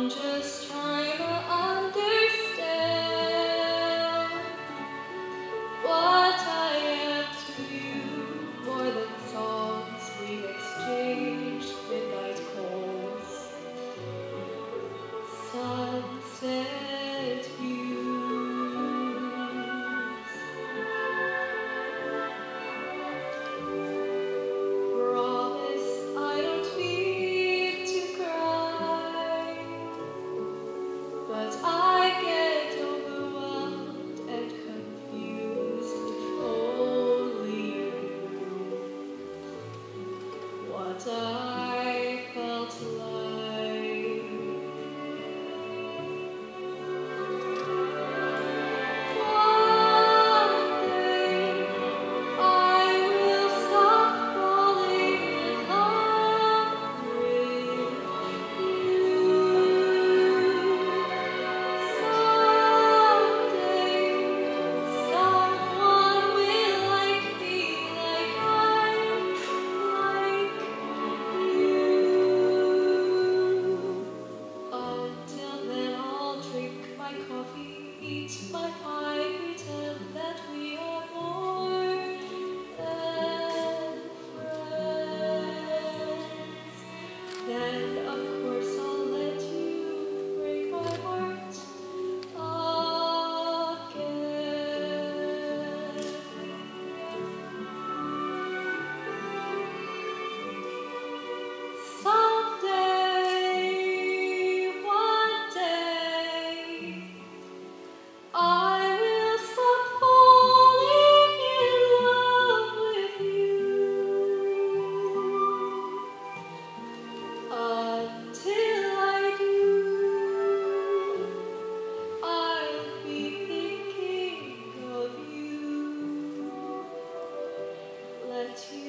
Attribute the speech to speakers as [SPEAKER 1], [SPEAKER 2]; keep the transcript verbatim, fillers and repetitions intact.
[SPEAKER 1] just trying to understand what I am to you, more than songs we've exchanged, midnight calls, sunset views. Promise I don't mean to cry, but I get overwhelmed and confused. If only you knew what I felt like. One day I will stop falling in love with you. Someday someone will like me like I like you. Until then I'll drink my coffee, eat my pie, pretend that we are more than friends. Then of course I'll let you break my heart again. Someday, one day, I will stop falling in love with you. Until I do, I'll be thinking of you. Let you